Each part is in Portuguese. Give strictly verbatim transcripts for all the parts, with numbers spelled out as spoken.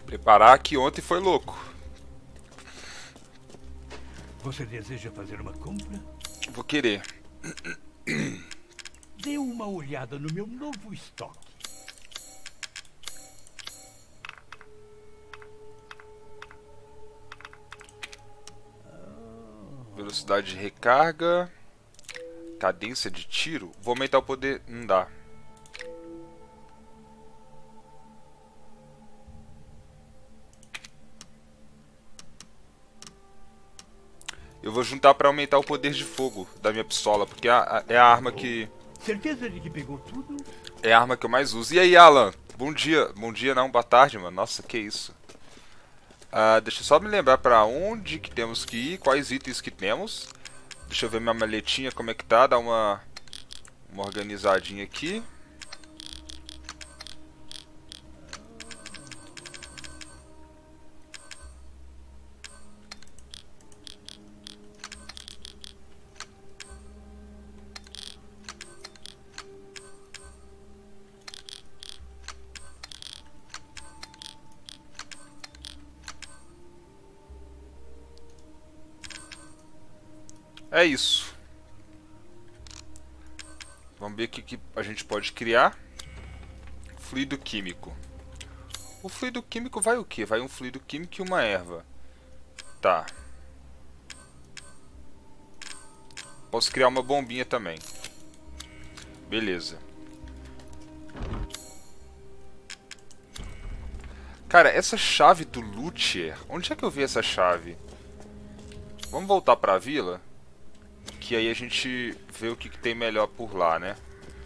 Preparar que ontem foi louco. Você deseja fazer uma compra? Vou querer. Dê uma olhada no meu novo estoque. Velocidade de recarga. Cadência de tiro. Vou aumentar o poder. Não dá. Eu vou juntar para aumentar o poder de fogo da minha pistola, porque é a, é a arma que Certeza de que pegou tudo? é a arma que eu mais uso. E aí, Alan? Bom dia. Bom dia não, boa tarde, mano. Nossa, que isso. Ah, deixa eu só me lembrar para onde que temos que ir, quais itens que temos. Deixa eu ver minha maletinha como é que tá, dar uma uma organizadinha aqui. É isso. Vamos ver o que, que a gente pode criar. Fluido químico. O fluido químico vai o quê? Vai um fluido químico e uma erva. Tá. Posso criar uma bombinha também. Beleza. Cara, essa chave do Luthier, onde é que eu vi essa chave? Vamos voltar pra vila? Que aí a gente vê o que, que tem melhor por lá, né?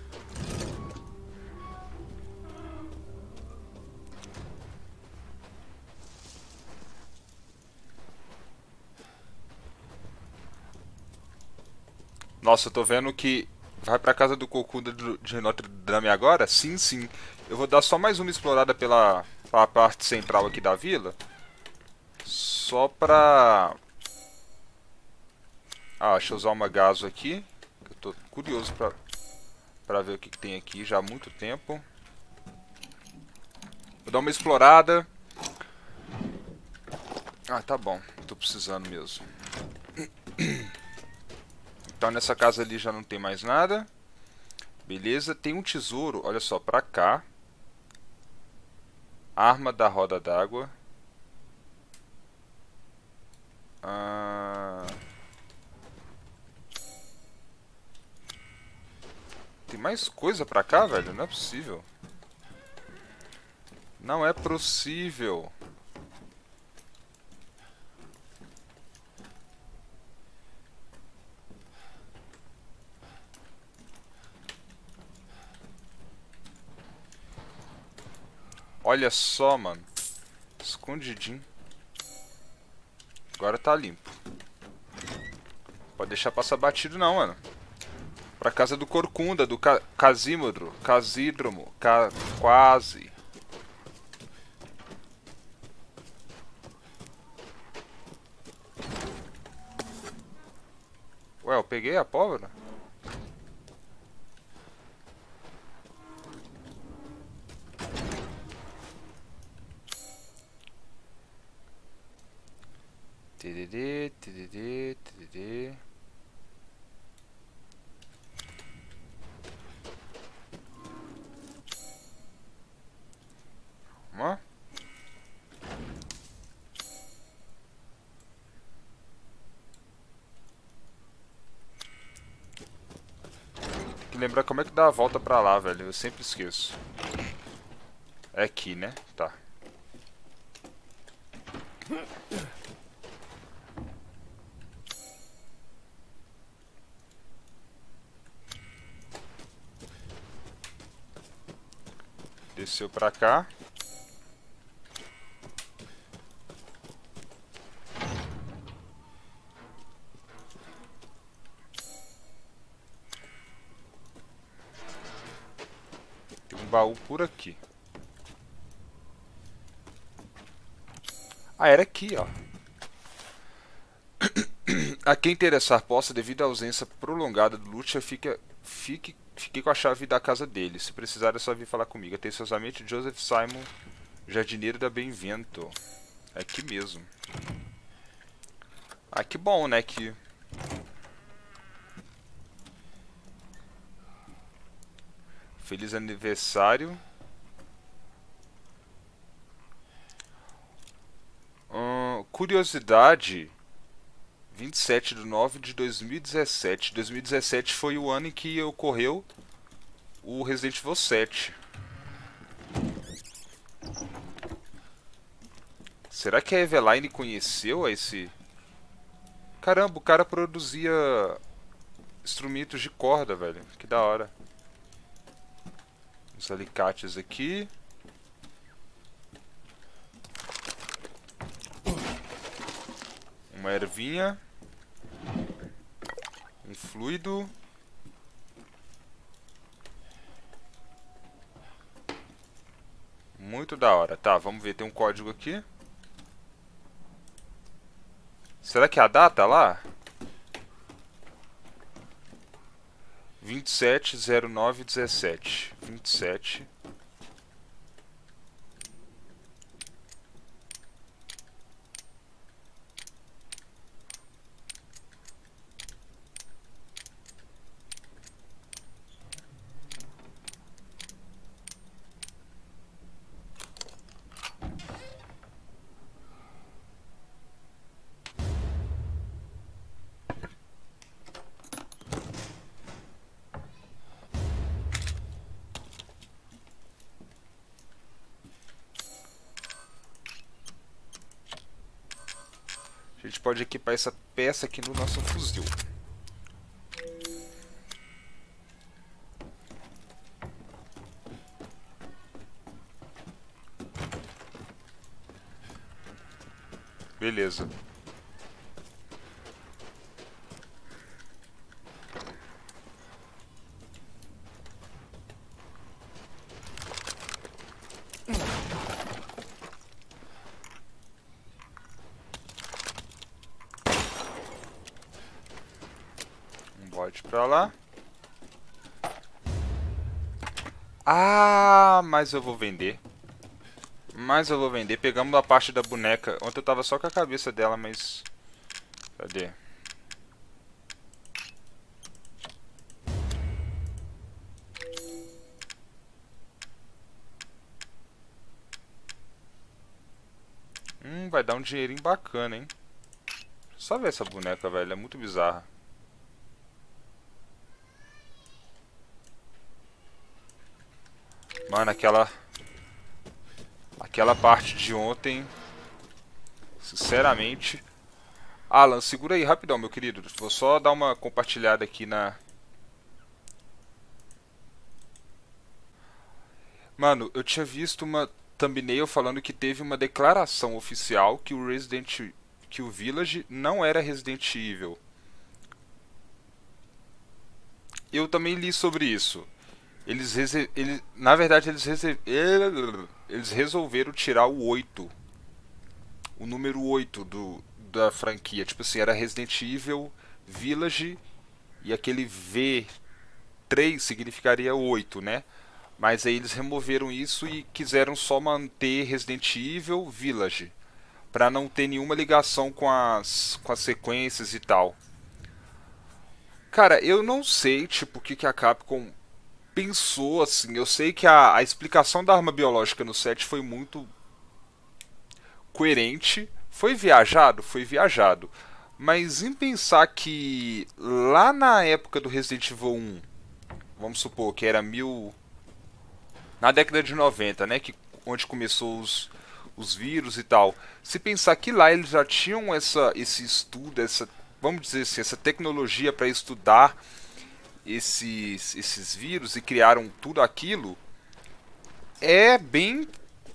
Nossa, eu tô vendo que vai pra casa do Corcunda de Notre Dame agora? Sim, sim. Eu vou dar só mais uma explorada pela, pela parte central aqui da vila. Só pra... Ah, deixa eu usar uma gaso aqui. Eu tô curioso pra, pra ver o que, que tem aqui já há muito tempo. Vou dar uma explorada. Ah, tá bom. Tô precisando mesmo. Então nessa casa ali já não tem mais nada. Beleza, tem um tesouro, olha só, pra cá. Arma da roda d'água. Ah... Tem mais coisa pra cá, velho? Não é possível. Não é possível. Olha só, mano. Escondidinho. Agora tá limpo. Pode deixar passar batido não, mano. Pra casa do Corcunda, do Ca Casímodro. Casídromo. Ca quase. Ué, eu peguei a pólvora? Tdd, tdd, tdd. Vamos. Tem que lembrar como é que dá a volta pra lá, velho. Eu sempre esqueço. É aqui, né? Tá. Desceu pra cá. Tem um baú por aqui. Ah, era aqui, ó. A quem interessar possa, devido à ausência prolongada do Lúcia, fique, fique, fique com a chave da casa dele. Se precisar é só vir falar comigo. Atenciosamente, Joseph Simon Jardineiro da Benvento. É aqui mesmo. Ah, que bom, né? Que... Feliz aniversário. Hum, curiosidade. vinte e sete de nove de dois mil e dezessete. dois mil e dezessete foi o ano em que ocorreu o Resident Evil sete. Será que a Eveline conheceu esse... Caramba, o cara produzia instrumentos de corda, velho. Que da hora. Os alicates aqui. Uma ervinha. Um fluido. Muito da hora. Tá, vamos ver. Tem um código aqui. Será que é a data lá? vinte e sete zero nove dezessete. vinte e sete. A gente pode equipar essa peça aqui no nosso fuzil. Beleza. Um bode pra lá. Ah, mas eu vou vender. Mas eu vou vender. Pegamos a parte da boneca. Ontem eu tava só com a cabeça dela, mas... Cadê? Hum, vai dar um dinheirinho bacana, hein? Só ver essa boneca, velho. É muito bizarra. Mano, aquela... Aquela parte de ontem... Sinceramente... Alan, segura aí rapidão, meu querido. Vou só dar uma compartilhada aqui na... Mano, eu tinha visto uma thumbnail falando que teve uma declaração oficial que o Resident... que o Village não era Resident Evil. Eu também li sobre isso. Eles, eles na verdade eles, eles resolveram tirar o oito. O número oito do, da franquia. Tipo assim, era Resident Evil Village e aquele V três significaria oito, né? Mas aí eles removeram isso e quiseram só manter Resident Evil Village, pra não ter nenhuma ligação com as, com as sequências e tal. Cara, eu não sei, tipo, o que, que a Capcom pensou, assim. Eu sei que a, a explicação da arma biológica no set foi muito coerente. Foi viajado? Foi viajado. Mas em pensar que lá na época do Resident Evil um, vamos supor que era mil... Na década de noventa, né? Que, onde começou os, os vírus e tal. Se pensar que lá eles já tinham essa, esse estudo, essa, vamos dizer assim, essa tecnologia para estudar esses, esses vírus e criaram tudo aquilo, é bem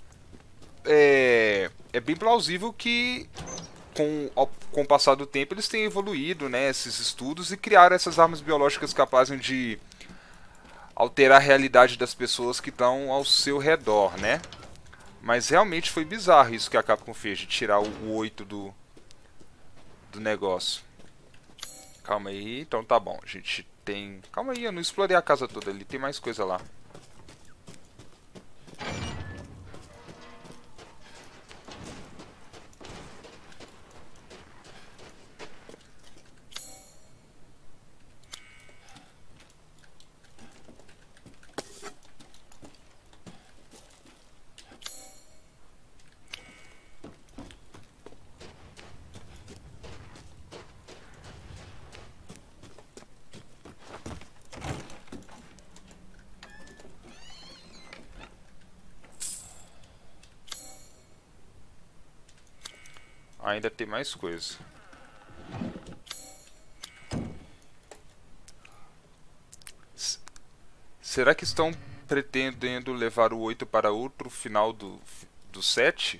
é, é bem plausível que com, ao, com o passar do tempo eles tenham evoluído, né, esses estudos e criaram essas armas biológicas capazes de alterar a realidade das pessoas que estão ao seu redor, né? Mas realmente foi bizarro isso que a Capcom fez, de tirar o oito do, do negócio. Calma aí, então tá bom, a gente tem... Calma aí, eu não explorei a casa toda ali, tem mais coisa lá. ainda tem mais coisa. S- Será que estão pretendendo levar o oito para outro final do, do sete?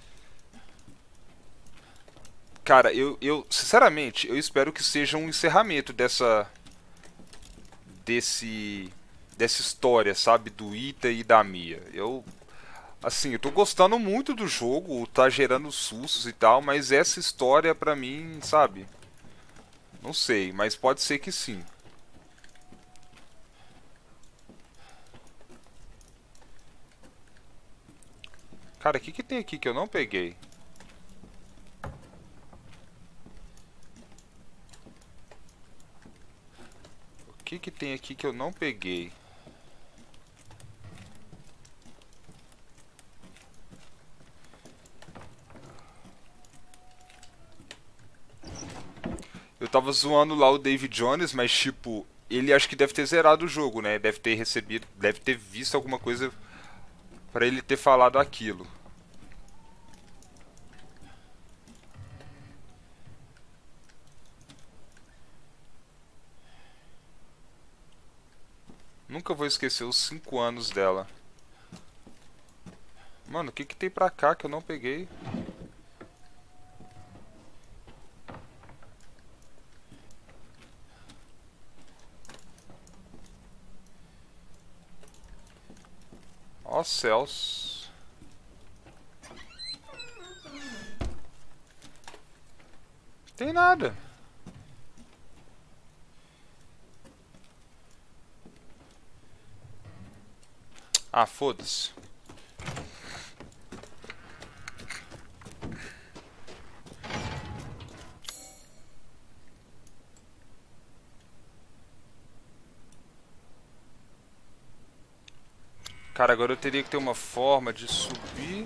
Cara, eu, eu, sinceramente, eu espero que seja um encerramento dessa, desse, dessa história, sabe, do Ita e da Mia. Eu, assim, eu tô gostando muito do jogo, tá gerando sustos e tal, mas essa história pra mim, sabe, não sei, mas pode ser que sim. Cara, o que que tem aqui que eu não peguei? O que que tem aqui que eu não peguei? Eu tava zoando lá o David Jones, mas tipo, ele acho que deve ter zerado o jogo, né? Deve ter recebido, deve ter visto alguma coisa pra ele ter falado aquilo. Nunca vou esquecer os cinco anos dela. Mano, o que que tem pra cá que eu não peguei? Ó céus. Tem nada. Ah, foda-se. Cara, agora eu teria que ter uma forma de subir.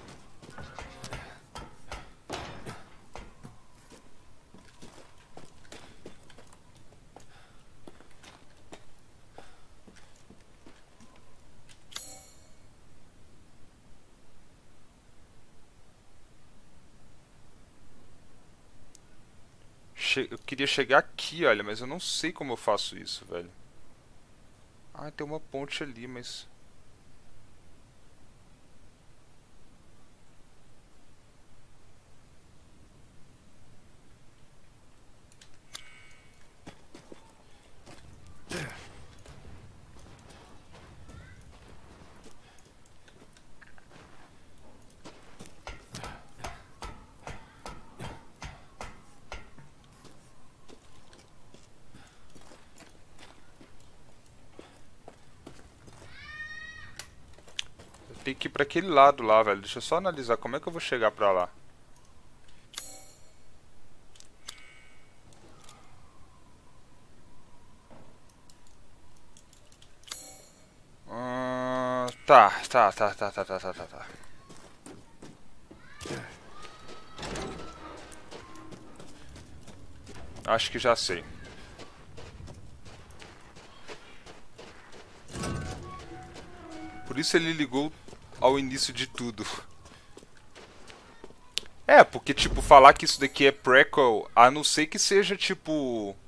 Che- Eu queria chegar aqui, olha, mas eu não sei como eu faço isso, velho. Ah, tem uma ponte ali, mas... Eu tenho que ir pra aquele lado lá, velho. Deixa eu só analisar como é que eu vou chegar pra lá. Ah, tá, tá, tá, tá, tá, tá, tá, tá, tá. Acho que já sei. Por isso ele ligou ao início de tudo. É, porque, tipo, falar que isso daqui é prequel, a não ser que seja, tipo...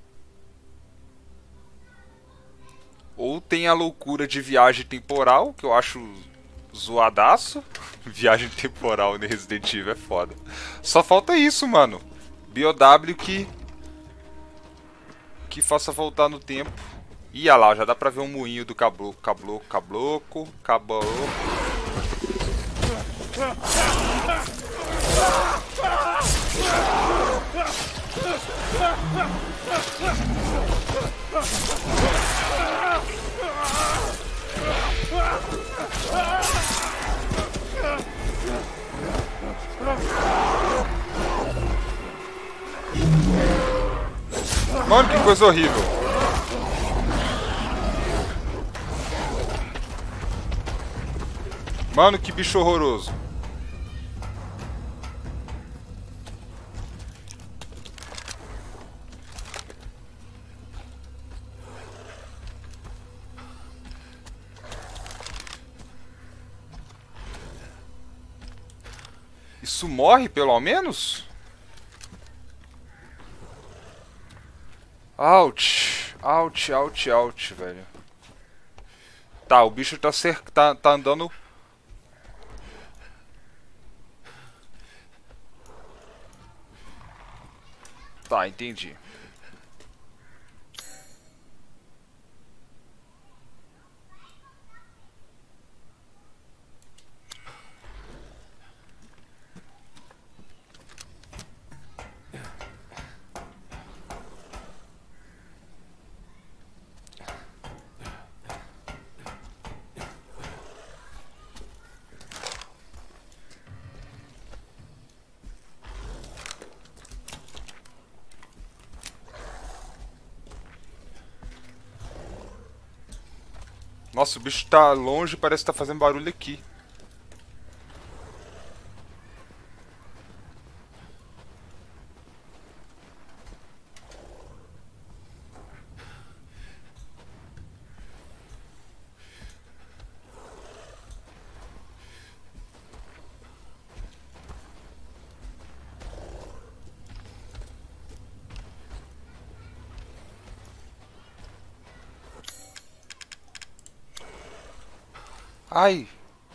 Ou tem a loucura de viagem temporal, que eu acho zoadaço. Viagem temporal no Resident Evil é foda. Só falta isso, mano. B O W que... Que faça voltar no tempo. Ih, olha lá, já dá pra ver um moinho do cabloco, cabloco, cabloco, cabloco. Mano, que coisa horrível. Mano, que bicho horroroso. Isso morre, pelo menos? Ouch. Ouch, ouch, ouch, velho. Tá, o bicho tá, cer tá, tá andando... Tá, entendi. Nossa, o bicho tá longe e parece que tá fazendo barulho aqui. Ai!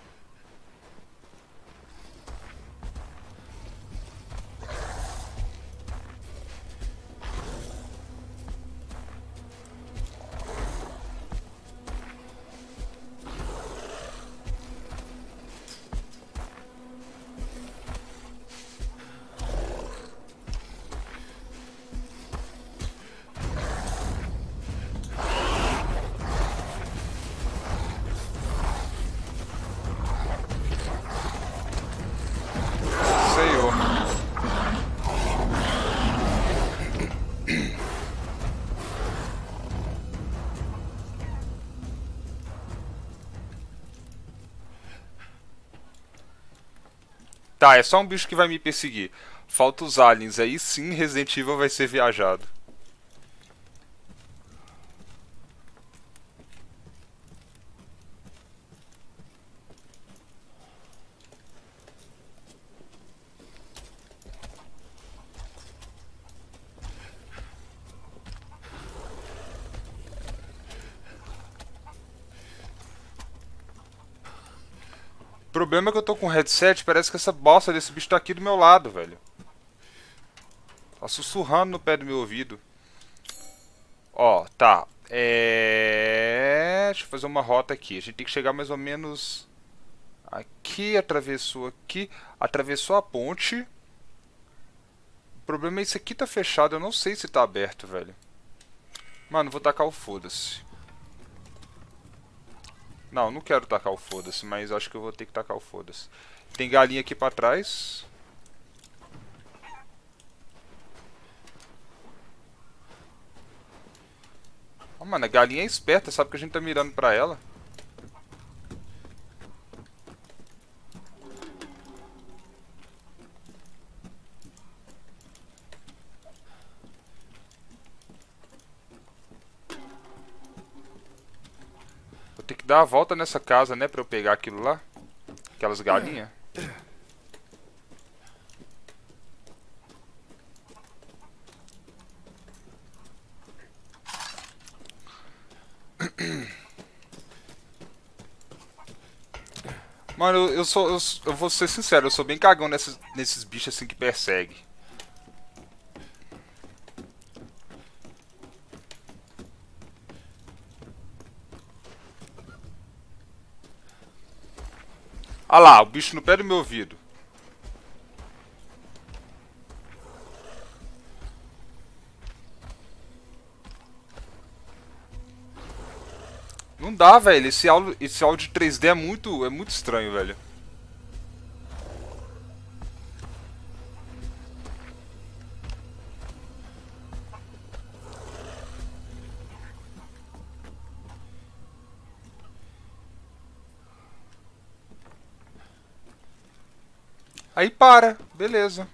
Senhor. Tá, é só um bicho que vai me perseguir. Falta os aliens, aí sim Resident Evil vai ser viajado. O problema é que eu tô com headset, parece que essa bosta desse bicho tá aqui do meu lado, velho. Tá sussurrando no pé do meu ouvido. Ó, tá. É... Deixa eu fazer uma rota aqui. A gente tem que chegar mais ou menos... Aqui, atravessou aqui. Atravessou a ponte. O problema é isso aqui tá fechado. Eu não sei se tá aberto, velho. Mano, vou tacar o foda-se. Não, não quero tacar o foda-se, mas acho que eu vou ter que tacar o foda-se. Tem galinha aqui pra trás. Oh, mano, a galinha é esperta, sabe que a gente tá mirando pra ela. Vou ter que dar a volta nessa casa, né, pra eu pegar aquilo lá. Aquelas galinhas. Mano, eu, eu sou. Eu, eu vou ser sincero, eu sou bem cagão nesses, nesses bichos assim que perseguem. Ah lá, o bicho no pé do meu ouvido. Não dá, velho. Esse áudio, esse áudio três D é muito, é muito estranho, velho. Aí para, beleza.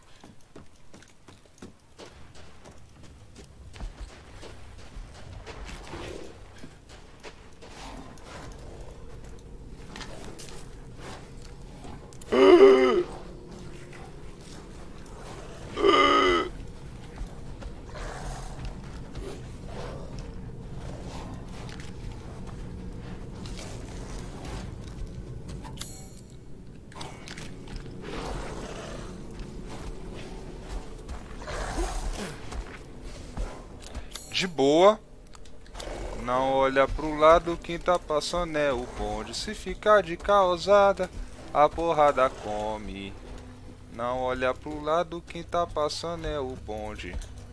de boa. Não olha pro lado, quem tá passando é o bonde. Se ficar de causada, a porrada come. Não olha pro lado, quem tá passando é o bonde.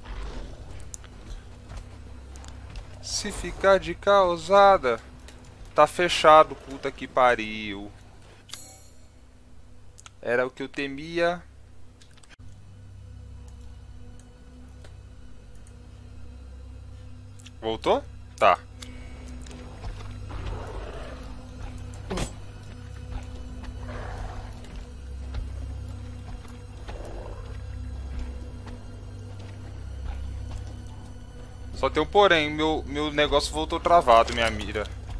Se ficar de causada, tá fechado, puta que pariu. Era o que eu temia. Voltou? Tá. Só tem um porém, meu, meu negócio voltou travado, minha mira.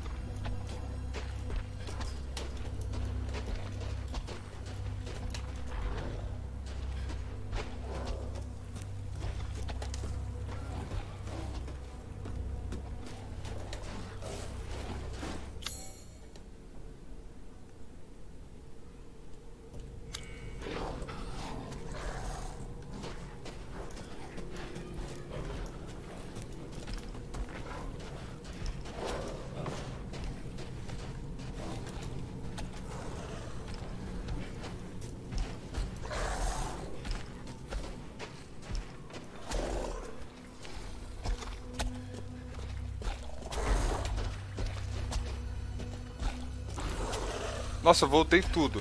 Nossa, voltei tudo.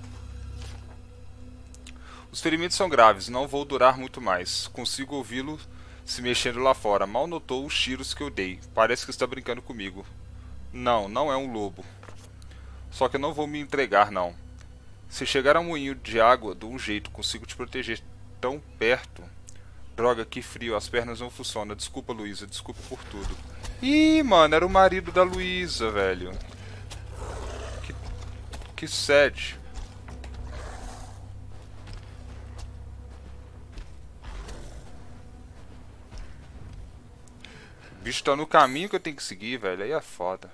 Os ferimentos são graves, não vou durar muito mais. Consigo ouvi-lo se mexendo lá fora. Mal notou os tiros que eu dei. Parece que está brincando comigo. Não, não é um lobo. Só que eu não vou me entregar, não. Se chegar a um moinho de água, de um jeito, consigo te proteger tão perto. Droga, que frio, as pernas não funcionam. Desculpa, Luísa, desculpa por tudo. Ih, mano, era o marido da Luísa, velho. Que sad. O bicho tá no caminho que eu tenho que seguir, velho. Aí é foda.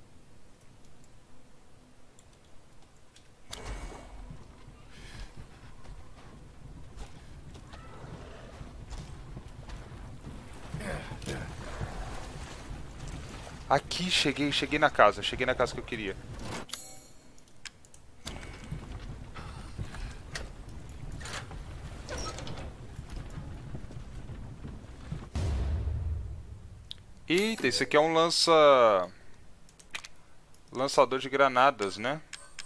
Aqui, cheguei, cheguei na casa. Cheguei na casa que eu queria. Eita, esse aqui é um lança... lançador de granadas, né?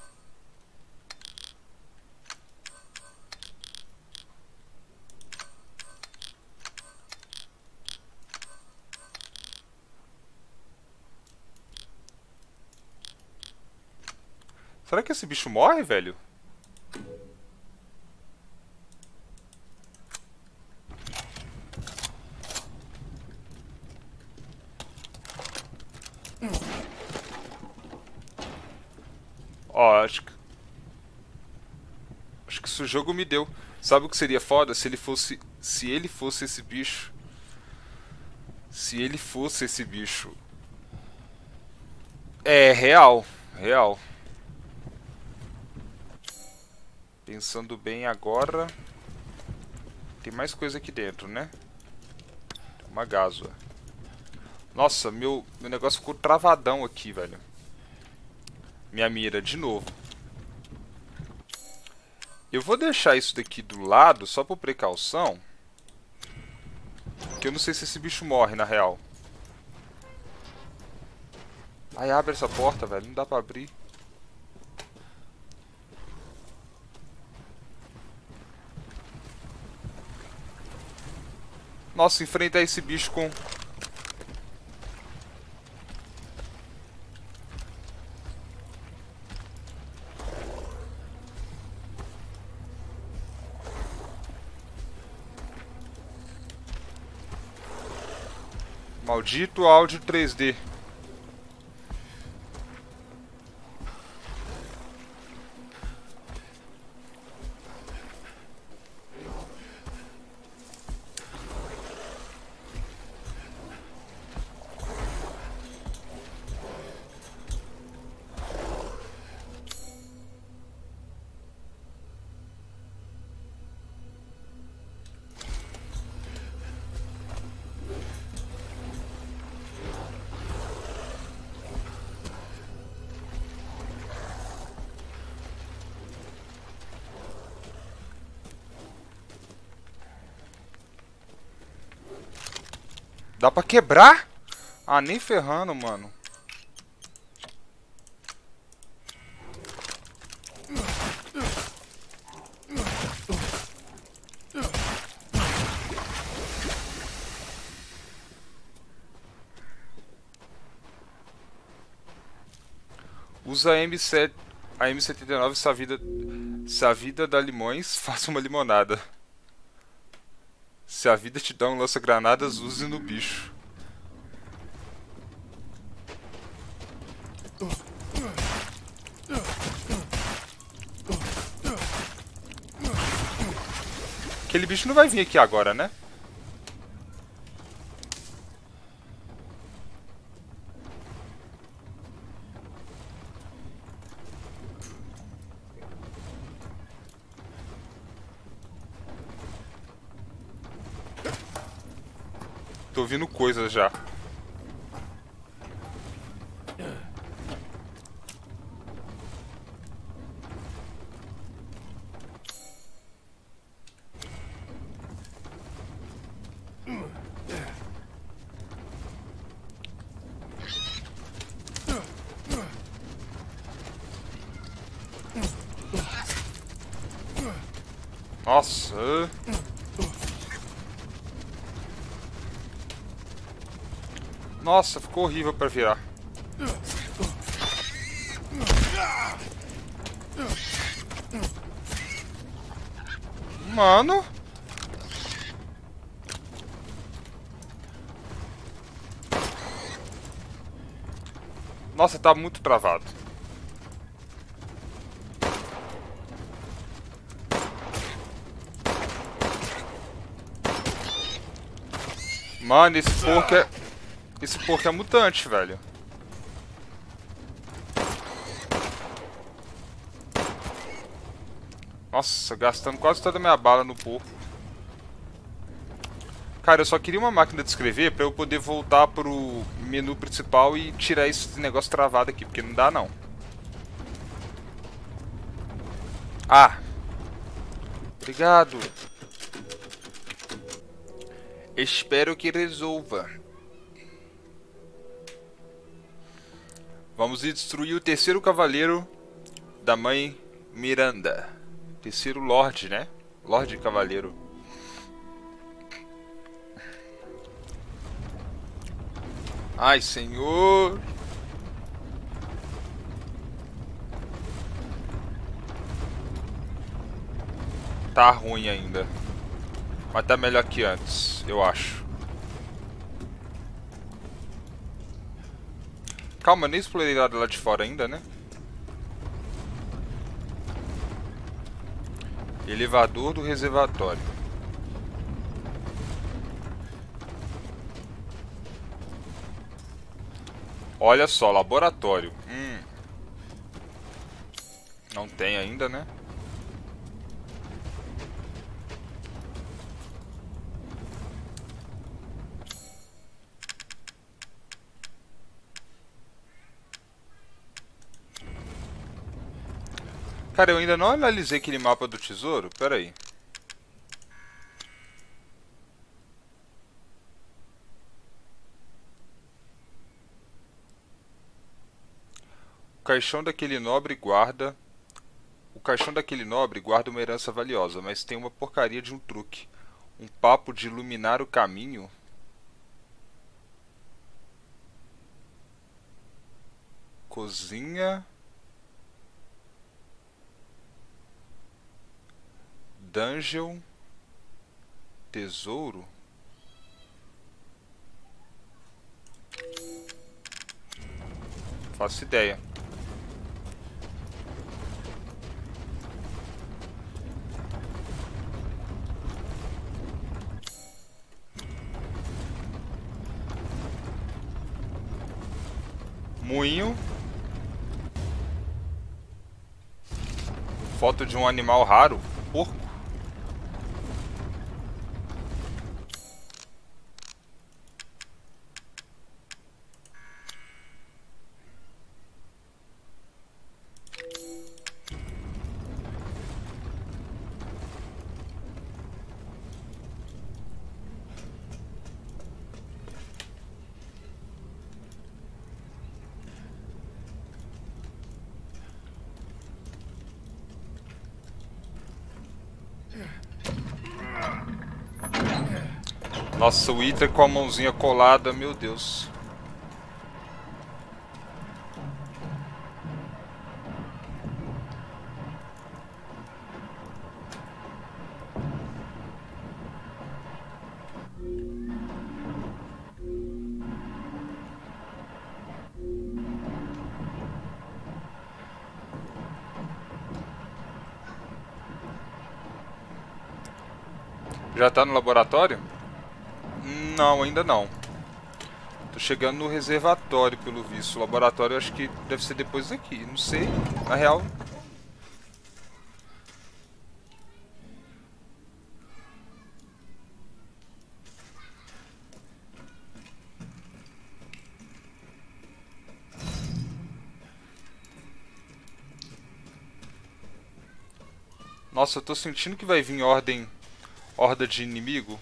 Será que esse bicho morre, velho? Ó, acho que... Acho que esse jogo me deu. Sabe o que seria foda? Se ele fosse... Se ele fosse esse bicho. Se ele fosse esse bicho. É, real. Real. Pensando bem agora... Tem mais coisa aqui dentro, né? Uma gásua. Nossa, meu, meu negócio ficou travadão aqui, velho. Minha mira, de novo. Eu vou deixar isso daqui do lado, só por precaução. Porque eu não sei se esse bicho morre, na real. Ai, abre essa porta, velho. Não dá pra abrir. Nossa, enfrentar esse bicho com... Maldito áudio três D. Dá pra quebrar? Ah, nem ferrando, mano. Usa a M sete, a M setenta e nove se a vida, se a vida dá limões, faça uma limonada. Se a vida te dá um lança-granadas, use no bicho. Aquele bicho não vai vir aqui agora, né? Tô ouvindo coisas já. Nossa. Nossa, ficou horrível pra virar. Mano. Nossa, tá muito travado. Mano, esse porco é... Esse porco é mutante, velho. Nossa, gastando quase toda a minha bala no porco. Cara, eu só queria uma máquina de escrever pra eu poder voltar pro menu principal e tirar esse negócio travado aqui, porque não dá não. Ah! Obrigado. Espero que resolva. Vamos destruir o terceiro cavaleiro da mãe Miranda. Terceiro Lorde, né? Lorde Cavaleiro. Ai, senhor. Tá ruim ainda. Mas tá melhor que antes, eu acho. Calma, nem explorei nada lá de fora ainda, né? Elevador do reservatório. Olha só, laboratório. Hum. Não tem ainda, né? Cara, eu ainda não analisei aquele mapa do tesouro. Pera aí. O caixão daquele nobre guarda... O caixão daquele nobre guarda uma herança valiosa, mas tem uma porcaria de um truque. Um papo de iluminar o caminho. Cozinha... Dungeon, tesouro. Faço ideia. Moinho. Foto de um animal raro. Porco. Nossa, o Itra com a mãozinha colada, meu Deus. Já tá no laboratório? Não, ainda não. Tô chegando no reservatório, pelo visto. O laboratório eu acho que deve ser depois daqui. Não sei, na real. Nossa, eu tô sentindo que vai vir ordem... Horda de inimigo.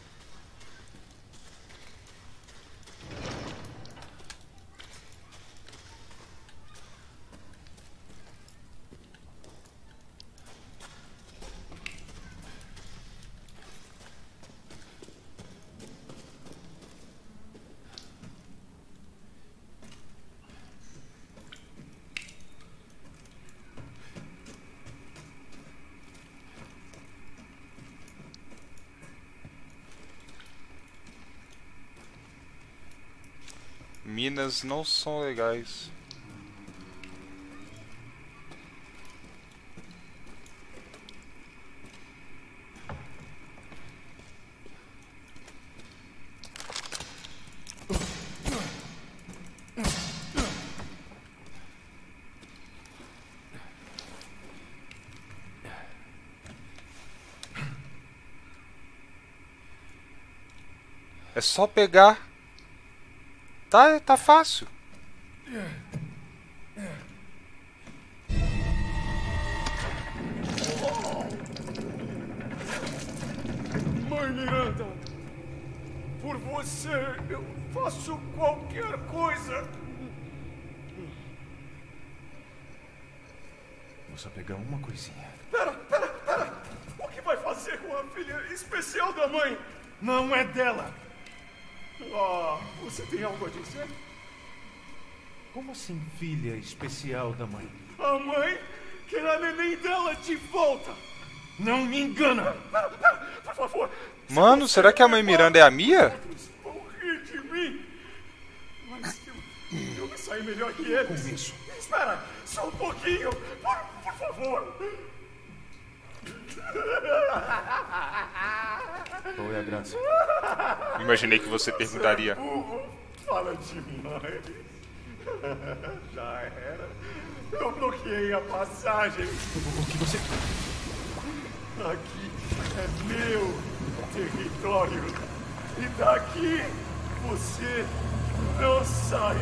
Minas não são legais. É só pegar. Tá, tá fácil. Mãe Miranda, por você eu faço qualquer coisa. Vou só pegar uma coisinha. Pera, pera, pera. O que vai fazer com a filha especial da mãe? Não é dela! Ah, você tem algo a dizer? Como assim, filha especial da mãe? A mãe quer a neném dela de volta. Não me engana! Pera, pera, por favor. Mano, será que a mãe Miranda é a Mia? Vão rir de mim. Mas eu, eu me saí melhor que eles. Com isso. Espera, só um pouquinho. Por, por favor. Qual é a graça? Imaginei que você perguntaria. Burro, fala demais. Já era. Eu bloqueei a passagem. O que você... Aqui é meu território. E daqui você não sai.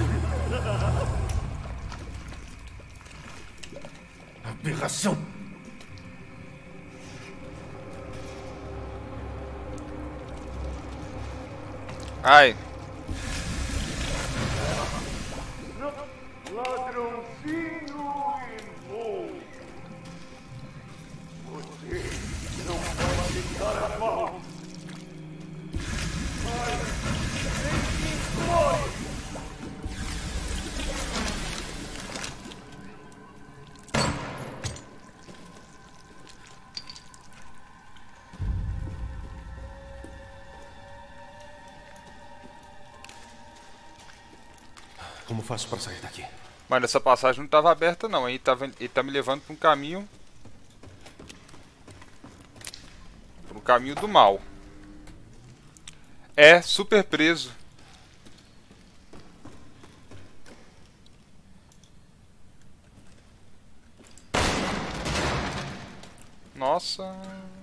Aberração! Ai. Ladrãozinho irmão. Você não pode ficar a mão. Vai, nem explode. Como faço para sair daqui? Mas essa passagem não estava aberta não, hein? Ele, tava, ele tá me levando para um caminho... Para um caminho do mal. É, super preso. Nossa...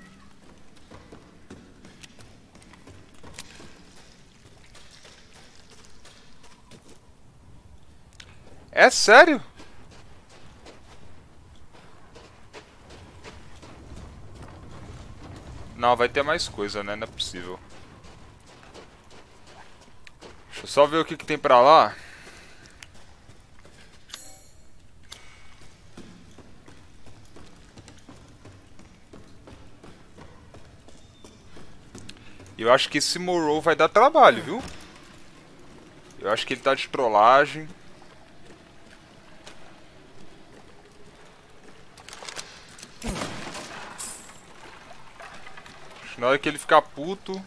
É sério? Não, vai ter mais coisa, né? Não é possível. Deixa eu só ver o que, que tem pra lá. E eu acho que esse Morrow vai dar trabalho, viu? Eu acho que ele tá de trollagem. Acho que na hora que ele ficar puto...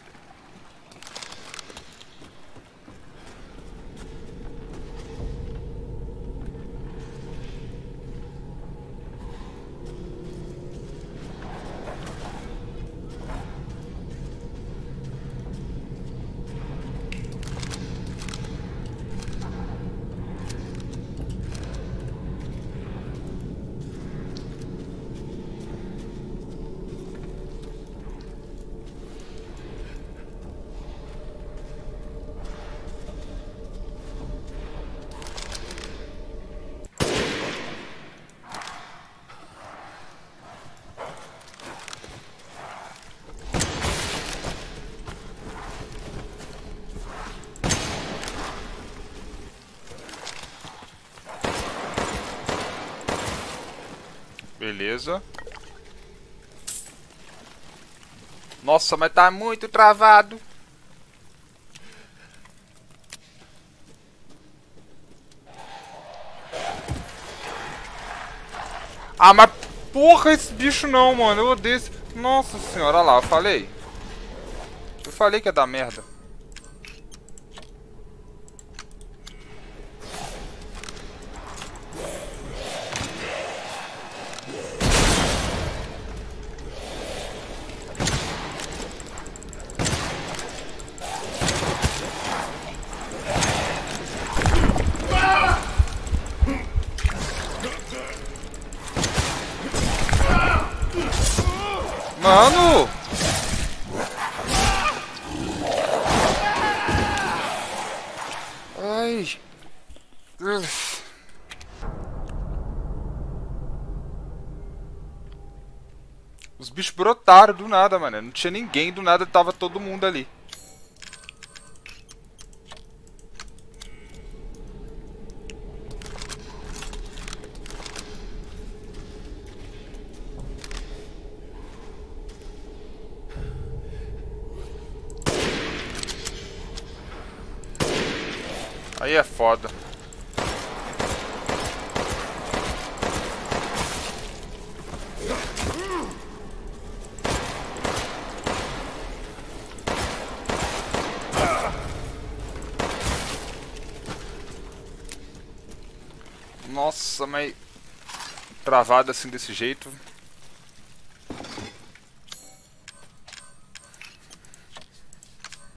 Beleza. Nossa, mas tá muito travado. Ah, mas porra esse bicho não, mano. Eu odeio esse... Nossa senhora, olha lá, eu falei. Eu falei que ia dar merda. Mano! Ai. Os bichos brotaram do nada, mano. Não tinha ninguém, do nada tava todo mundo ali. Aí é foda. Nossa, mas... Travado assim desse jeito.